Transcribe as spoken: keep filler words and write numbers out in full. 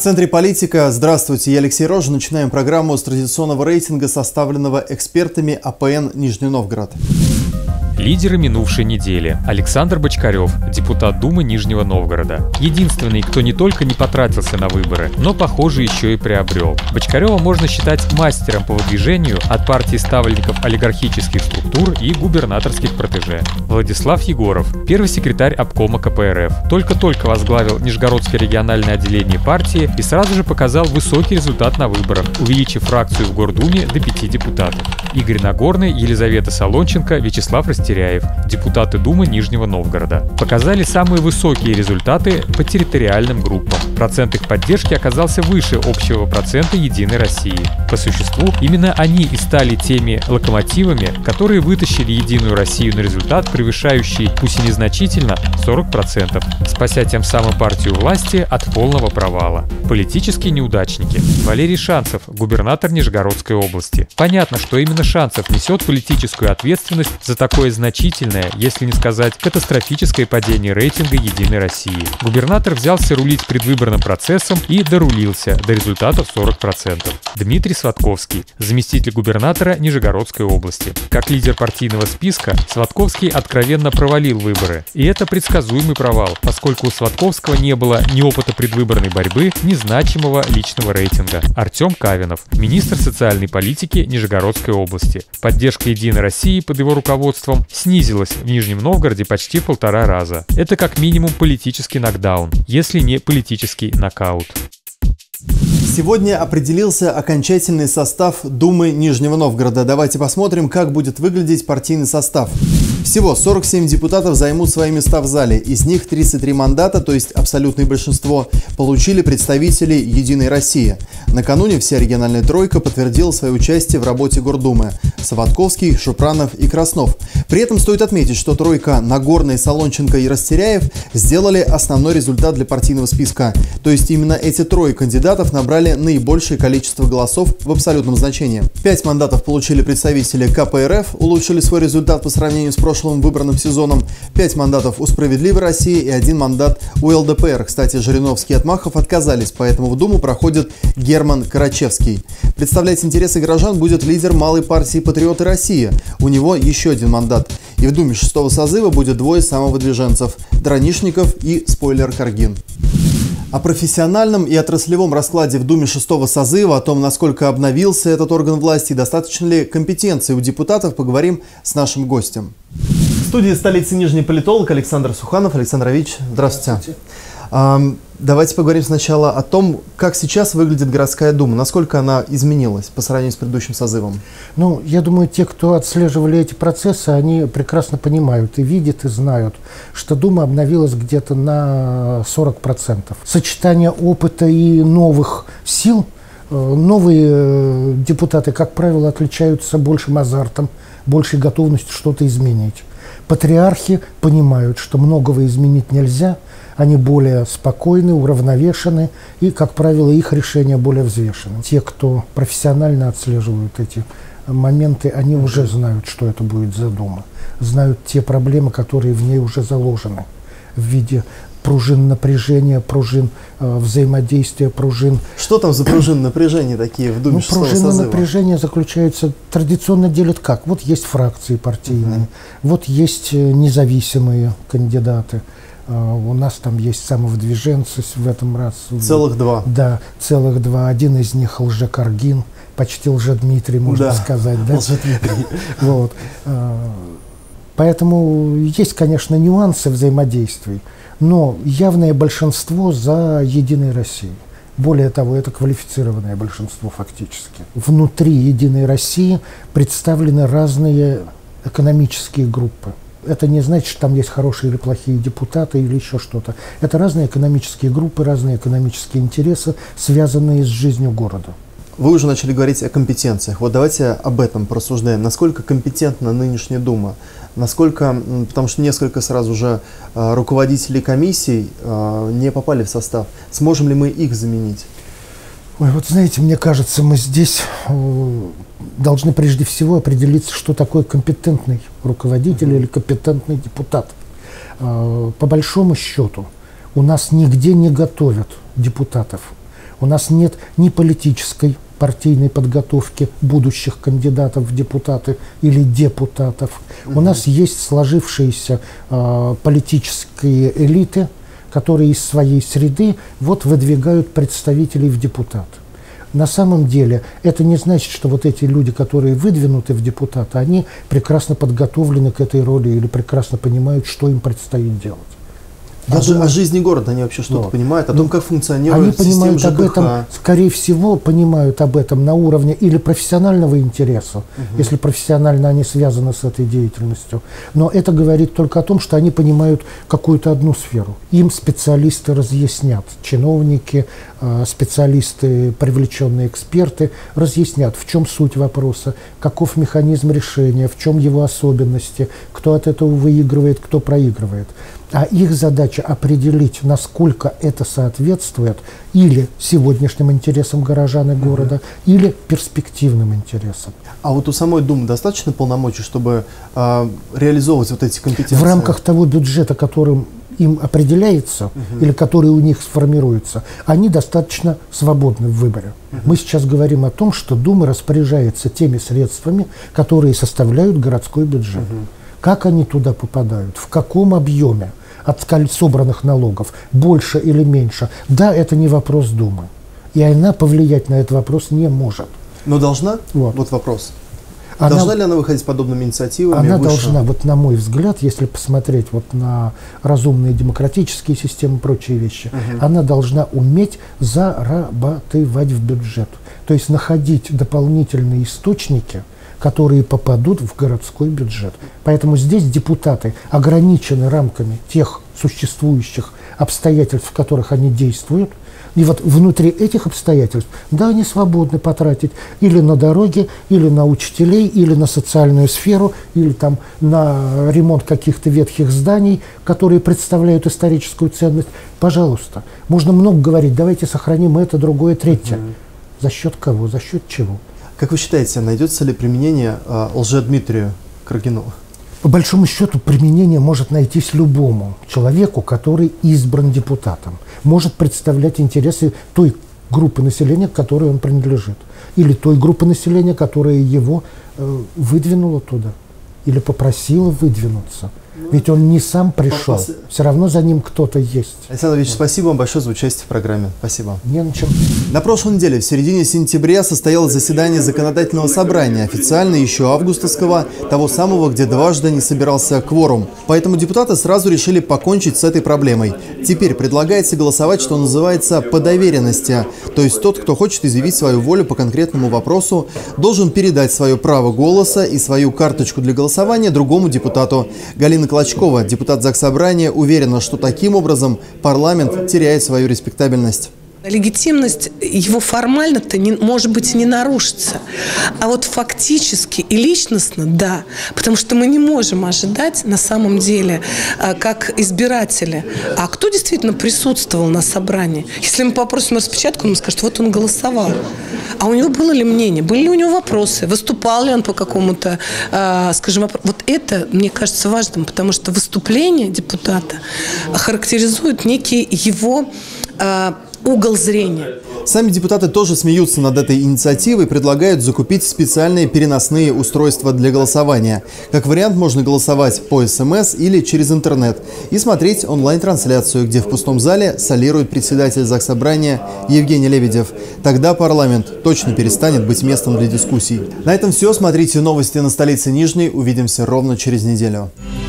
центре политика. Здравствуйте, я Алексей Рожин. Начинаем программу с традиционного рейтинга, составленного экспертами А П Н Нижний Новгород. Лидеры минувшей недели. Александр Бочкарев, депутат Думы Нижнего Новгорода. Единственный, кто не только не потратился на выборы, но, похоже, еще и приобрел. Бочкарева можно считать мастером по выдвижению от партии ставленников олигархических структур и губернаторских протеже. Владислав Егоров, первый секретарь обкома Ка Пэ Эр Эф. Только-только возглавил Нижегородское региональное отделение партии и сразу же показал высокий результат на выборах, увеличив фракцию в Гордуме до пяти депутатов. Игорь Нагорный, Елизавета Солонченко, Вячеслав Растеряев, депутаты Думы Нижнего Новгорода, показали самые высокие результаты по территориальным группам. Процент их поддержки оказался выше общего процента Единой России. По существу, именно они и стали теми локомотивами, которые вытащили Единую Россию на результат, превышающий, пусть и незначительно, сорок процентов, спася тем самым партию власти от полного провала. Политические неудачники. Валерий Шанцев, губернатор Нижегородской области. Понятно, что именно Шанцев несет политическую ответственность за такое значительное, если не сказать катастрофическое падение рейтинга Единой России. Губернатор взялся рулить предвыборным процессом и дорулился до результата в сорок процентов. Дмитрий Сватковский, заместитель губернатора Нижегородской области. Как лидер партийного списка, Сватковский откровенно провалил выборы. И это предсказуемый провал, поскольку у Сватковского не было ни опыта предвыборной борьбы, ни значимого личного рейтинга. Артем Кавинов, министр социальной политики Нижегородской области. Поддержка Единой России под его руководством снизилась в Нижнем Новгороде почти в полтора раза. Это как минимум политический нокдаун, если не политический нокаут. Сегодня определился окончательный состав Думы Нижнего Новгорода. Давайте посмотрим, как будет выглядеть партийный состав. Всего сорок семь депутатов займут свои места в зале. Из них тридцать три мандата, то есть абсолютное большинство, получили представители Единой России. Накануне вся региональная тройка подтвердила свое участие в работе Гордумы. Саватковский, Шупранов и Краснов. При этом стоит отметить, что тройка Нагорный, Солонченко и Растеряев сделали основной результат для партийного списка. То есть именно эти трое кандидатов набрали наибольшее количество голосов в абсолютном значении. Пять мандатов получили представители Ка Пэ Эр Эф, улучшили свой результат по сравнению с прошлым выборным сезоном. Пять мандатов у Справедливой России и один мандат у Эл Дэ Пэ Эр. Кстати, Жириновский и Отмахов отказались, поэтому в Думу проходит Герман Карачевский. Представлять интересы горожан будет лидер малой партии Патриоты России. У него еще один мандат. И в Думе шестого созыва будет двое самовыдвиженцев – Дранишников и Спойлер Каргин. О профессиональном и отраслевом раскладе в Думе шестого созыва, о том, насколько обновился этот орган власти и достаточно ли компетенции у депутатов, поговорим с нашим гостем. В студии столицы Нижний политолог Александр Суханов. Александр Ильич, здравствуйте. здравствуйте. Давайте поговорим сначала о том, как сейчас выглядит городская дума, насколько она изменилась по сравнению с предыдущим созывом. Ну, я думаю, те, кто отслеживали эти процессы, они прекрасно понимают и видят, и знают, что дума обновилась где-то на сорок процентов. Сочетание опыта и новых сил, новые депутаты, как правило, отличаются большим азартом, большей готовностью что-то изменить. Патриархи понимают, что многого изменить нельзя, они более спокойны, уравновешены, и, как правило, их решения более взвешены. Те, кто профессионально отслеживают эти моменты, они уже знают, что это будет за дума, знают те проблемы, которые в ней уже заложены в виде пружин напряжения, пружин э, взаимодействия, пружин. Что там за пружины напряжения такие в Думе шестого созыва? Пружины напряжения заключаются, традиционно делят как? Вот есть фракции партийные, uh-huh. вот есть независимые кандидаты. Uh, у нас там есть самовыдвиженцы в этом раз. Целых два. Да, целых два. Один из них Лжекаргин, почти Лжедмитрий, можно да. сказать. Да? Лжедмитрий. Вот. Uh, поэтому есть, конечно, нюансы взаимодействий, но явное большинство за Единой Россией. Более того, это квалифицированное большинство фактически. Внутри Единой России представлены разные экономические группы. Это не значит, что там есть хорошие или плохие депутаты или еще что-то. Это разные экономические группы, разные экономические интересы, связанные с жизнью города. Вы уже начали говорить о компетенциях. Вот давайте об этом порассуждаем. Насколько компетентна нынешняя Дума? Насколько, потому что несколько сразу же э, руководителей комиссий э, не попали в состав. Сможем ли мы их заменить? Ой, вот знаете, мне кажется, мы здесь э, должны прежде всего определиться, что такое компетентный руководитель mm-hmm. или компетентный депутат. Э, по большому счету, у нас нигде не готовят депутатов. У нас нет ни политической партийной подготовки будущих кандидатов в депутаты или депутатов. Угу. У нас есть сложившиеся э, политические элиты, которые из своей среды вот выдвигают представителей в депутаты. На самом деле это не значит, что вот эти люди, которые выдвинуты в депутаты, они прекрасно подготовлены к этой роли или прекрасно понимают, что им предстоит делать. А думаю, о жизни города они вообще что-то вот. понимают, о том, как функционирует система система ЖКХ? Они понимают об этом, скорее всего, понимают об этом на уровне или профессионального интереса, угу. если профессионально они связаны с этой деятельностью. Но это говорит только о том, что они понимают какую-то одну сферу. Им специалисты разъяснят, чиновники, специалисты, привлеченные эксперты разъяснят, в чем суть вопроса, каков механизм решения, в чем его особенности, кто от этого выигрывает, кто проигрывает. А их задача определить, насколько это соответствует или сегодняшним интересам горожан и города, mm-hmm. или перспективным интересам. А вот у самой Думы достаточно полномочий, чтобы э, реализовывать вот эти компетенции? В рамках того бюджета, которым им определяется, uh-huh. или который у них сформируется, они достаточно свободны в выборе. Uh-huh. Мы сейчас говорим о том, что Дума распоряжается теми средствами, которые составляют городской бюджет. Uh-huh. Как они туда попадают, в каком объеме от собранных налогов, больше или меньше. Да, это не вопрос Думы. И она повлиять на этот вопрос не может. Но должна? Вот, вот вопрос. Она, должна ли она выходить с подобными инициативами? Она выше? должна, вот на мой взгляд, если посмотреть вот на разумные демократические системы и прочие вещи, угу. она должна уметь зарабатывать в бюджет. То есть находить дополнительные источники, которые попадут в городской бюджет. Поэтому здесь депутаты ограничены рамками тех существующих обстоятельств, в которых они действуют. И вот внутри этих обстоятельств, да, они свободны потратить или на дороги, или на учителей, или на социальную сферу, или там на ремонт каких-то ветхих зданий, которые представляют историческую ценность. Пожалуйста. Можно много говорить, давайте сохраним это, другое, третье. Mm-hmm. За счет кого? За счет чего? Как вы считаете, найдется ли применение э, Лжедмитрию Каргину? По большому счету, применение может найтись любому человеку, который избран депутатом. Может представлять интересы той группы населения, к которой он принадлежит. Или той группы населения, которая его э, выдвинула туда. Или попросила выдвинуться. Ведь он не сам пришел. Попас... Все равно за ним кто-то есть. Александр Ильич, спасибо вам большое за участие в программе. Спасибо. Не на чем. На прошлой неделе, в середине сентября, состоялось заседание Законодательного собрания, официально еще августовского, того самого, где дважды не собирался кворум. Поэтому депутаты сразу решили покончить с этой проблемой. Теперь предлагается голосовать, что называется, по доверенности. То есть тот, кто хочет изъявить свою волю по конкретному вопросу, должен передать свое право голоса и свою карточку для голосования другому депутату. Галина Клочкова, депутат Заксобрания, уверена, что таким образом парламент теряет свою респектабельность. Легитимность его формально-то, не, может быть, не нарушится. А вот фактически и личностно, да. Потому что мы не можем ожидать, на самом деле, как избиратели, а кто действительно присутствовал на собрании. Если мы попросим распечатку, он скажет, вот он голосовал. А у него было ли мнение, были ли у него вопросы, выступал ли он по какому-то, скажем, вопросу. Вот это, мне кажется, важным, потому что выступление депутата характеризует некий его угол зрения. Сами депутаты тоже смеются над этой инициативой и предлагают закупить специальные переносные устройства для голосования. Как вариант, можно голосовать по СМС или через интернет и смотреть онлайн-трансляцию, где в пустом зале солирует председатель Заксобрания Евгений Лебедев. Тогда парламент точно перестанет быть местом для дискуссий. На этом все. Смотрите новости на столице Нижней. Увидимся ровно через неделю.